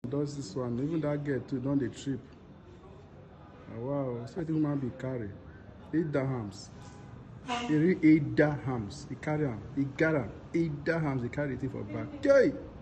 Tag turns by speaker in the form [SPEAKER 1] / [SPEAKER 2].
[SPEAKER 1] Does this one, even that girl too, don't they trip. Oh, wow, so I think man be carry. Idahams. He read Idahams. He carry him. He got him. Idahams, he carry it for back. Yay!